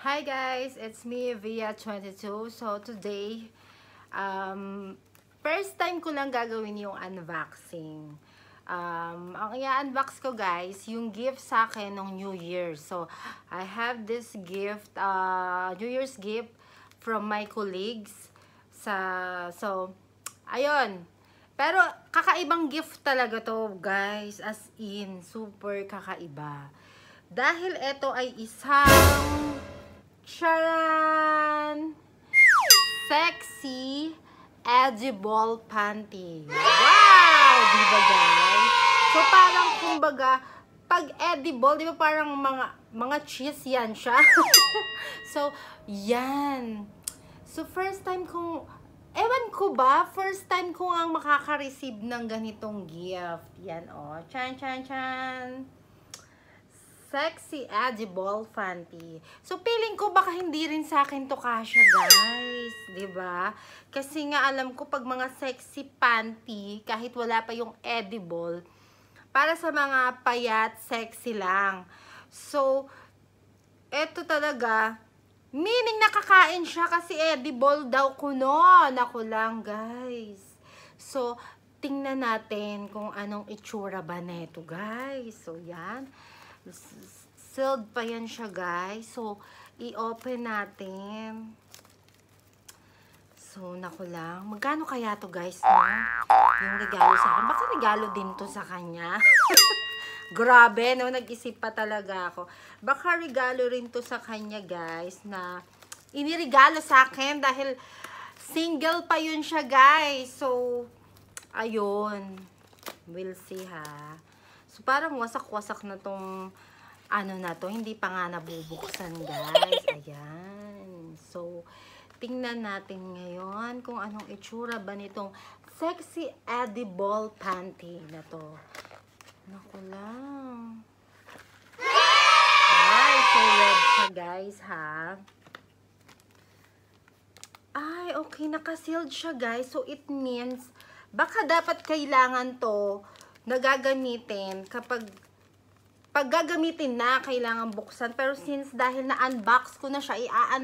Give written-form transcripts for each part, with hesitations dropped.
Hi guys, it's me Via22. So today, first time ko lang gagawin yung unboxing. Ang i-unbox ko guys, yung gift sa akin ng New Year. So I have this gift, New Year's gift from my colleagues. So ayun. Pero kakaibang gift talaga to guys, as in super kakaiba. Dahil ito ay isang charan! Sexy edible panty. Wow! Diba guys? So parang kumbaga, pag edible, diba parang mga cheese yan siya? So, yan. So first time kong, ewan ko ba, first time ko ang makaka-receive ng ganitong gift. Yan o. Chan, chan, chan. Sexy edible panty. So, feeling ko baka hindi rin sa akin to kasya, guys. Diba? Kasi nga alam ko pag mga sexy panty, kahit wala pa yung edible, para sa mga payat, sexy lang. So, eto talaga, meaning nakakain siya kasi edible daw kuno. Ako lang, guys. So, tingnan natin kung anong itsura ba neto, guys. So, yan. Sealed pa yan siya guys. So, i-open natin. So, naku lang. Magkano kaya to guys, no? Yung regalo sa akin. Baka regalo din to sa kanya. Grabe, no? Nag-isip pa talaga ako. Baka regalo rin to sa kanya guys, na iniregalo sa akin dahil single pa yun siya guys. So, ayun. We'll see ha. So, parang wasak-wasak na tong ano na to. Hindi pa nga nabubuksan, guys. Ayan. So, tingnan natin ngayon kung anong itsura ba nitong sexy edible panty na to. Naku lang. Ay, so red siya, guys, ha? Ay, okay. Naka-sealed siya, guys. So, it means, baka dapat kailangan to nagagamitin kapag gagamitin na kailangan buksan, pero since dahil na-unbox ko na siya,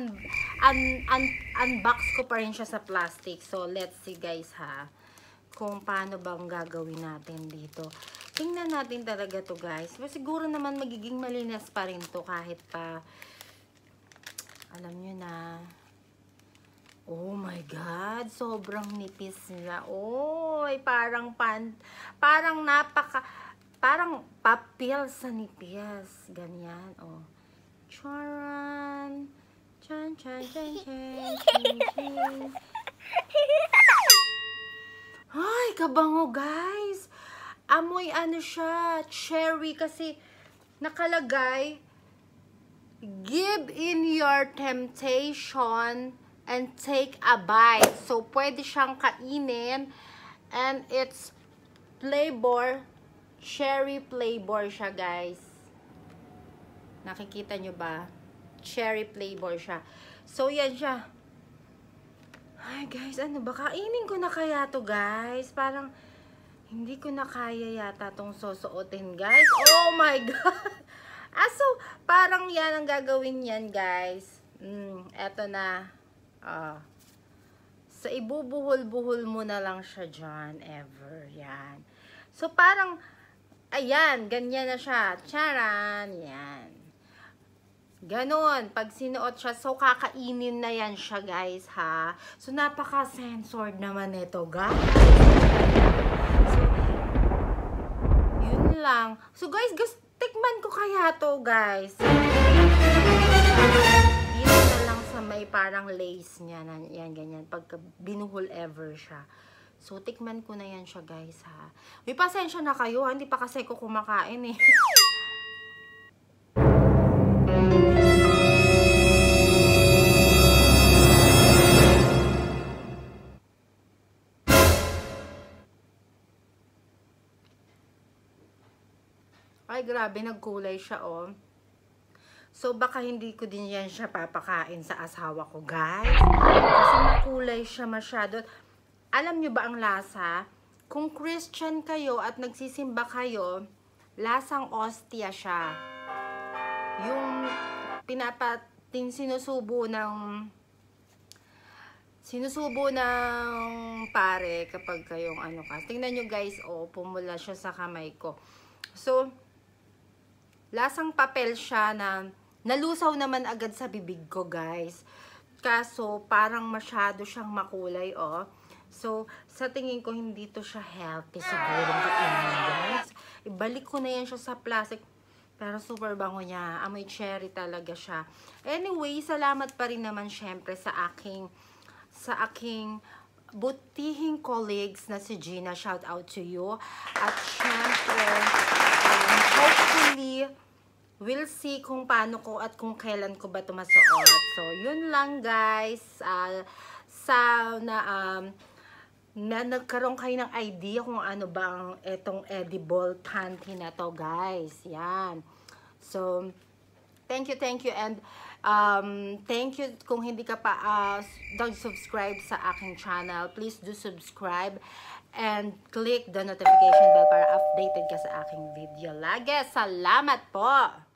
unbox ko pa rin siya sa plastic. So let's see guys ha, kung paano bang gagawin natin dito. Tingnan natin talaga to guys. Pero siguro naman magiging malinis pa rin to kahit pa, alam nyo na. Oh my God, sobrang nipis nila. Oy, parang papel sa nipis. Ganyan, oh. Charan. Chan, chan, chan, chan, chan, chan. Ay, kabango, guys. Amoy ano siya, cherry kasi nakalagay, give in your temptation and take a bite. So, pwede siyang kainin. And it's flavor, cherry flavor siya, guys. Nakikita nyo ba? Cherry flavor siya. So, yan siya. Ay, guys, ano ba? Kainin ko na kaya to, guys? Parang, hindi ko na kaya yata tong susuotin, guys. Oh my God! So, parang yan ang gagawin yan, guys. Eto na. So, ibubuhol-buhol mo na lang siya dyan, ever. Yan. So, parang, ayan, ganyan na siya. Charan! Yan. Ganon. Pag sinuot siya, so, kakainin na yan siya, guys, ha? So, napaka-censored naman ito, guys. So, yun lang. So, guys, tikman ko kaya to, guys. May parang lace niya na yan, ganyan, pagka binuhol ever siya. So, tikman ko na yan siya, guys, ha. Uy, pasensya na kayo, ha? Hindi pa kasi ko kumakain, eh. Ay, grabe, nagkulay siya, oh. So, baka hindi ko din yan siya papakain sa asawa ko, guys. Kasi makulay siya masyado. Alam nyo ba ang lasa? Kung Christian kayo at nagsisimba kayo, lasang ostia siya. Yung sinusubo ng pare kapag kayong ano ka. Tingnan nyo guys, oh, pumula siya sa kamay ko. So, lasang papel siya na nalusaw naman agad sa bibig ko guys. Kaso, parang masyado siyang makulay, oh. So, sa tingin ko, hindi to siya healthy siguro. Guys. Ibalik ko na yan siya sa plastic. Pero super bango niya. Amoy cherry talaga siya. Anyway, salamat pa rin naman syempre sa aking butihing colleagues na si Gina. Shout out to you. At syempre, hopefully, we'll see kung paano ko at kung kailan ko ba ito masuot. So, yun lang guys. Na nagkaroon kayo ng idea kung ano bang itong edible panty na to guys. Yan. So, thank you and thank you kung hindi ka pa subscribe sa aking channel. Please do subscribe and click the notification bell para updated ka sa aking video. Lagi, salamat po!